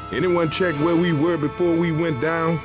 Anyone check where we were before we went down?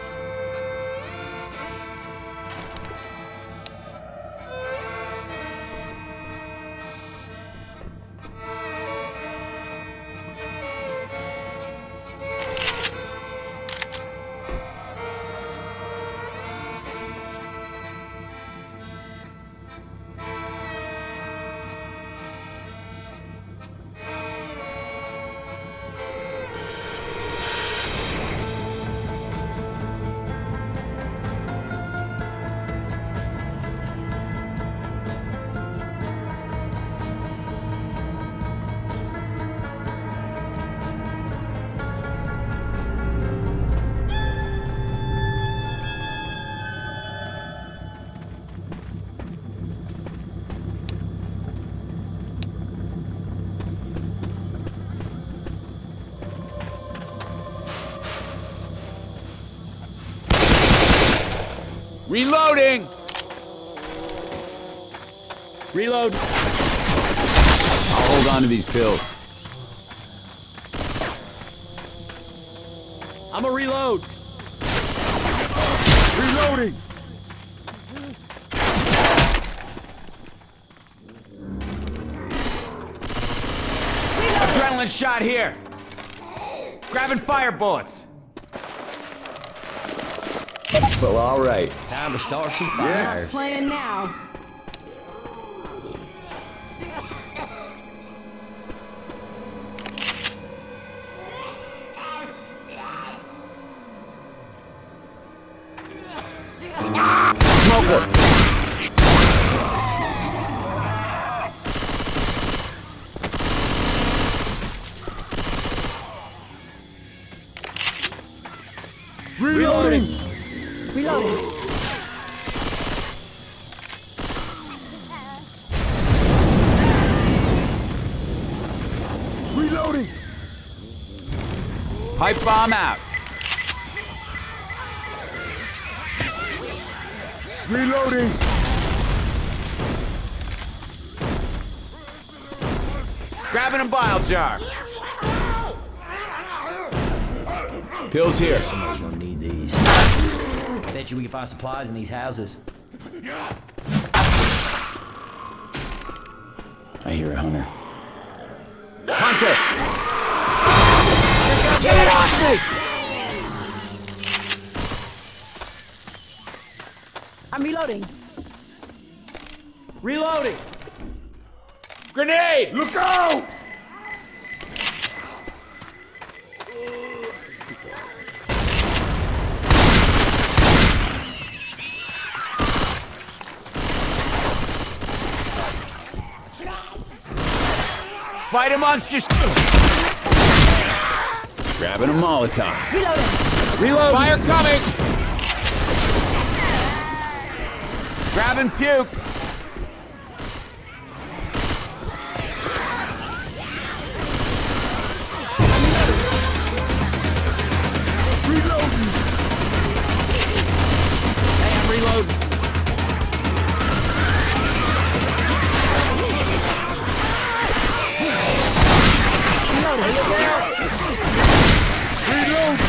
Reloading! Reload. I'll hold on to these pills. I'm a reload. Reloading! Adrenaline shot here. Grabbing fire bullets. Well, all right. Time to start some fires. Yes. Playing now. Smoker. Reloading! Reloading. Reloading! Pipe bomb out. Reloading! Grabbing a bile jar. Pills here. Somebody's gonna need these. Bet you we can find supplies in these houses. I hear a hunter. Hunter! Get it off me! I'm reloading. Reloading! Grenade! Look out! Fight a monster! Grabbing a Molotov. Reloading. Reload! Fire coming! Grabbing puke. Reloading! Hey, I'm reloading. Reload!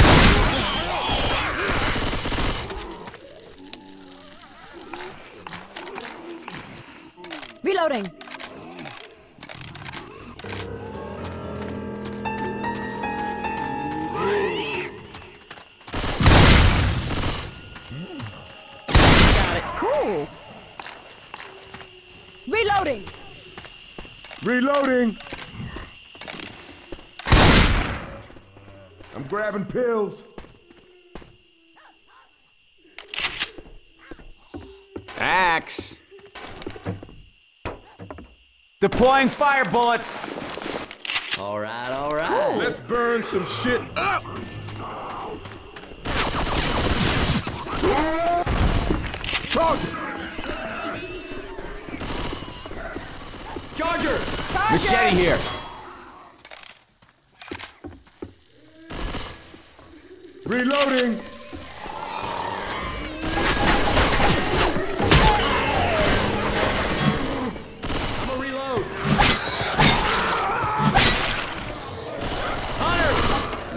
Reloading. Got it. Cool. Reloading. Reloading! I'm grabbing pills. Axe. Deploying fire bullets. All right, all right. Let's burn some shit up! Target! Charger! Machete here. Reloading! I'm a reload. Hunter!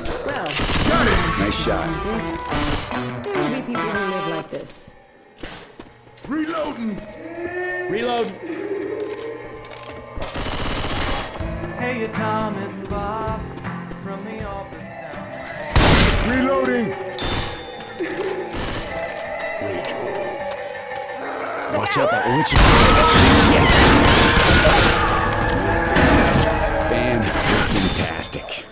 shot. There will be people who live like this. Reloading. Reload. Hey, Tom, it's Bob from the office down. Reloading. Watch out, that witch. Fantastic.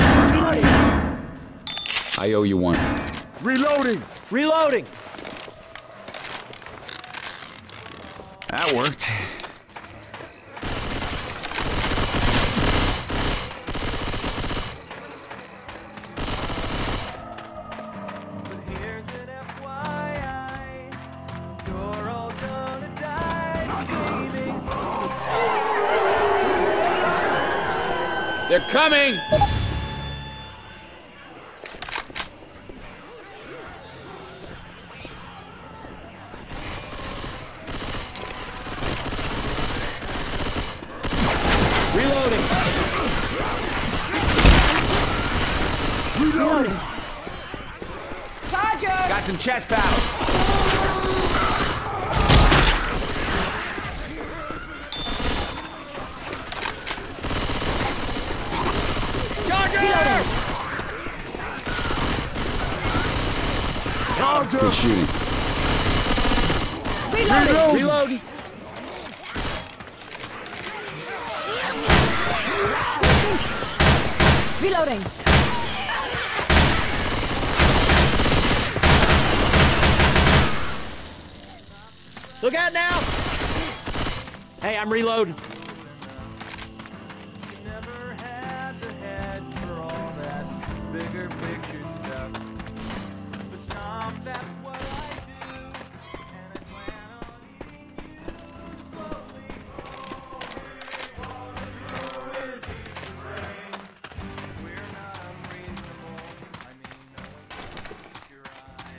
I owe you one. Reloading. Reloading. That worked. But here's an FYI. You're all gonna die screaming. They're coming! Reloading. Reloading. Got some chest battles. Charger. Good shooting. Reloading. Reload. Reloading. Look out now. Hey, I'm reloading. Never had the head for all that bigger picture stuff. But Tom, that's what I do. And I plan on you slowly. We're not unreasonable. I mean, no one can take your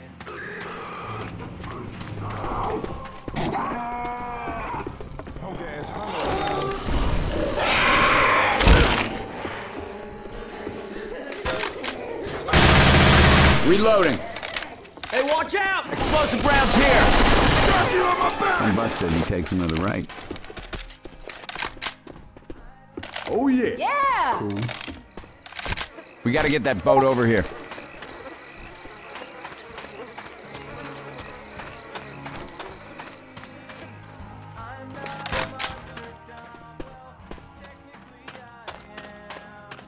Okay, it's hollow. Reloading. Hey, watch out! Explosive rounds here. Got you on my back. And Buck said he takes him to the right. Oh yeah. Yeah! We gotta get that boat over here. I'm not a monster, Tom. Well, technically I am.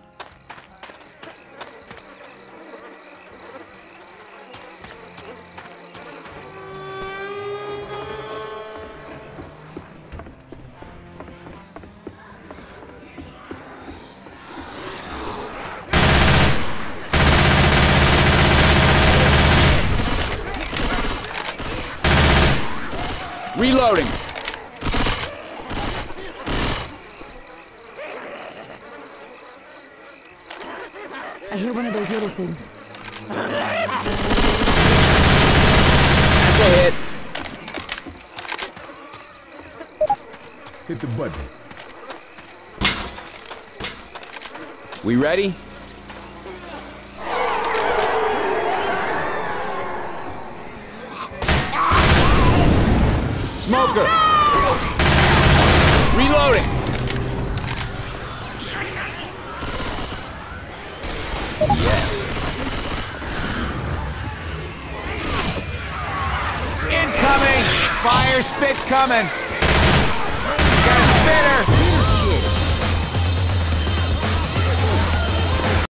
Reloading. I hear one of those little things. That's a hit. Hit the button. We ready? Smoker. Reloading. Yes. Incoming. Fire spit coming. Got a spitter.